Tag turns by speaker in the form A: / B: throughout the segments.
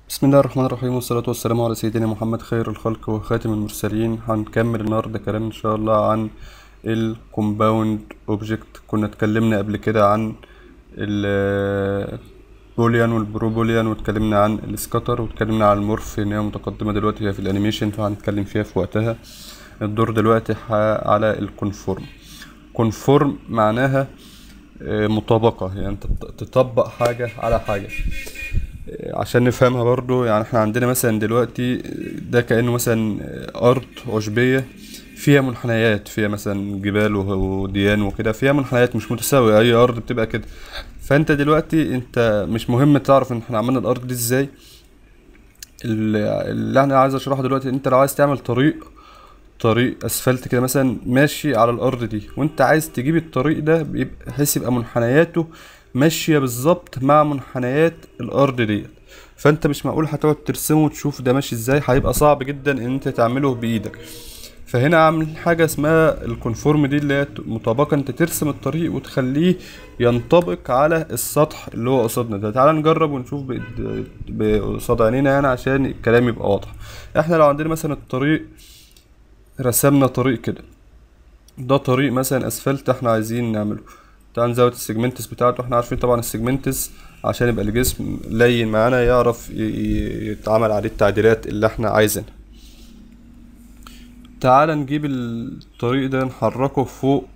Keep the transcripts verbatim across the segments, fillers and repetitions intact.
A: بسم الله الرحمن الرحيم، والصلاة والسلام على سيدنا محمد خير الخلق وخاتم المرسلين. هنكمل النهاردة كلام ان شاء الله عن الكومباوند اوبجكت. كنا اتكلمنا قبل كده عن البوليان والبروبوليان، واتكلمنا عن السكاتر، واتكلمنا عن المورف ان هي متقدمة دلوقتي هي في الانيميشن، فهنتكلم فيها في وقتها. الدور دلوقتي على الكونفورم. كونفورم معناها مطابقة، يعني انت تطبق حاجة على حاجة. عشان نفهمها برضو، يعني احنا عندنا مثلا دلوقتي ده كأنه مثلا أرض عشبية فيها منحنيات، فيها مثلا جبال وديان وكده، فيها منحنيات مش متساوية. أي أرض بتبقى كده. فأنت دلوقتي أنت مش مهم تعرف إن احنا عملنا الأرض دي ازاي. اللي انا عايز أشرحه دلوقتي، أنت لو عايز تعمل طريق طريق اسفلت كده مثلا ماشي على الارض دي، وانت عايز تجيب الطريق ده بحيث يبقى منحنياته ماشيه بالظبط مع منحنيات الارض دي. فانت مش معقول هتقعد ترسمه وتشوف ده ماشي ازاي، هيبقى صعب جدا ان انت تعمله بايدك. فهنا عامل حاجه اسمها الكونفورم دي، اللي هي مطابقه. انت ترسم الطريق وتخليه ينطبق على السطح اللي هو قصادنا ده. تعال نجرب ونشوف بقصاد عينينا يعني عشان الكلام يبقى واضح. احنا لو عندنا مثلا الطريق، رسمنا طريق كده، ده طريق مثلا اسفلت احنا عايزين نعمله. تعال نزود السيجمنتس بتاعته. احنا عارفين طبعا السيجمنتس عشان يبقى الجسم لين معانا يعرف يتعمل عليه التعديلات اللي احنا عايزينها. تعال نجيب الطريق ده نحركه فوق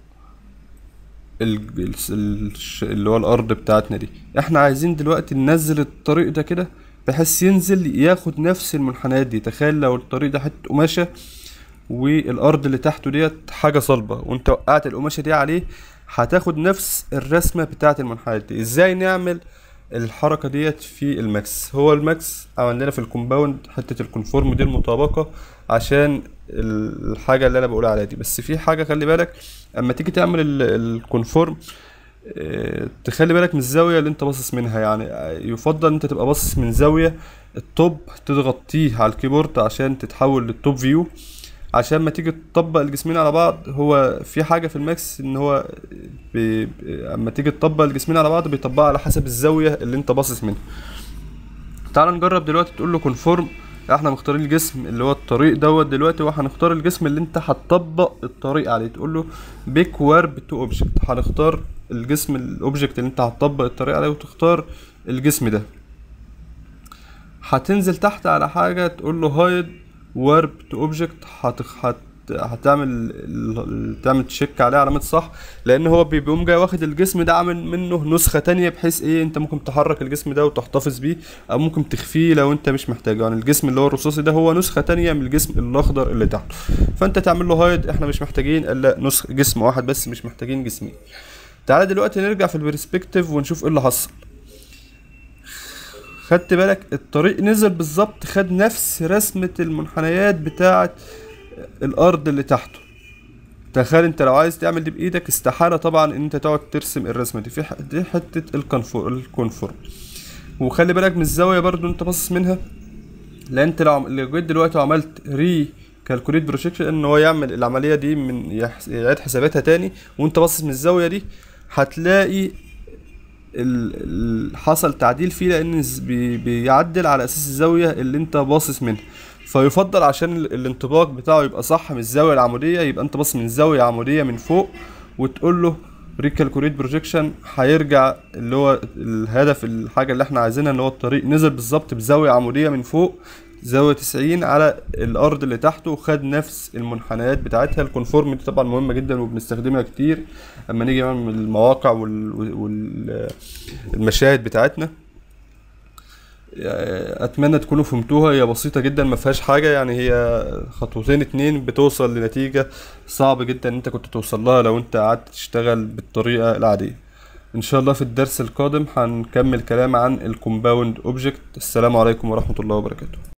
A: اللي هو الارض بتاعتنا دي. احنا عايزين دلوقتي ننزل الطريق ده كده بحيث ينزل ياخد نفس المنحنيات دي. تخيل لو الطريق ده حته قماشه والارض اللي تحته ديت حاجه صلبه، وانت وقعت القماشه دي عليه، هتاخد نفس الرسمه بتاعه المنحنيات دي. ازاي نعمل الحركه ديت في الماكس؟ هو الماكس عمل لنا في الكومباوند حته الكونفورم دي المطابقه عشان الحاجه اللي انا بقول عليها دي. بس في حاجه خلي بالك، اما تيجي تعمل الكونفورم تخلي بالك من الزاويه اللي انت باصص منها. يعني يفضل انت تبقى باصص من زاويه التوب، تضغط تي على الكيبورد عشان تتحول للتوب فيو، عشان ما تيجي تطبق الجسمين على بعض. هو في حاجه في الماكس ان هو بي... اما تيجي تطبق الجسمين على بعض بيطبقها على حسب الزاويه اللي انت باصص منها. تعال نجرب دلوقتي. تقول له كونفورم، احنا مختارين الجسم اللي هو الطريق دوت دلوقتي، وهنختار الجسم اللي انت هتطبق الطريق عليه. تقول له بيك وارب تو اوبجكت، هنختار الجسم الاوبجكت اللي انت هتطبق الطريق عليه، وتختار الجسم ده. هتنزل تحت على حاجه تقول له هايد وارب تو اوبجكت، هت هتعمل تعمل تشيك عليه علامات صح، لان هو بيقوم جاي واخد الجسم ده عامل منه نسخه تانية، بحيث ايه انت ممكن تحرك الجسم ده وتحتفظ بيه، او ممكن تخفيه لو انت مش محتاجه. يعني الجسم اللي هو الرصاصي ده هو نسخه تانية من الجسم الاخضر اللي تحته، فانت تعمل له هايد. احنا مش محتاجين الا نسخ جسم واحد بس، مش محتاجين جسمين. تعالى دلوقتي نرجع في البرسبكتيف ونشوف ايه اللي حصل. خدت بالك الطريق نزل بالظبط، خد نفس رسمة المنحنيات بتاعة الارض اللي تحته. تخيل انت لو عايز تعمل دي بايدك استحالة طبعا ان انت تقعد ترسم الرسمة دي. في دي حتة الكونفورم. وخلي بالك من الزاوية برضو انت باصص منها، لان انت لو جيت دلوقتي وعملت ري كالكوليت بروجيكشن ان هو يعمل العملية دي من يعيد حساباتها تاني وانت باصص من الزاوية دي، هتلاقي حصل تعديل فيه، لان بيعدل على اساس الزاويه اللي انت باصص منها. فيفضل عشان الانطباق بتاعه يبقى صح من الزاويه العموديه، يبقى انت باصص من زاويه عموديه من فوق، وتقول له ريكالكوليت بروجيكشن، هيرجع اللي هو الهدف الحاجه اللي احنا عايزينها، اللي هو الطريق نزل بالظبط بزاويه عموديه من فوق زاويه تسعين على الارض اللي تحته، وخد نفس المنحنيات بتاعتها. الكونفورم دي طبعا مهمه جدا وبنستخدمها كتير اما نيجي نعمل المواقع والمشاهد بتاعتنا. اتمنى تكونوا فهمتوها. هي بسيطه جدا ما فيهاش حاجه، يعني هي خطوتين اتنين بتوصل لنتيجه صعب جدا ان انت كنت توصل لها لو انت قعدت تشتغل بالطريقه العاديه. ان شاء الله في الدرس القادم هنكمل كلام عن الكومباوند اوبجكت. السلام عليكم ورحمه الله وبركاته.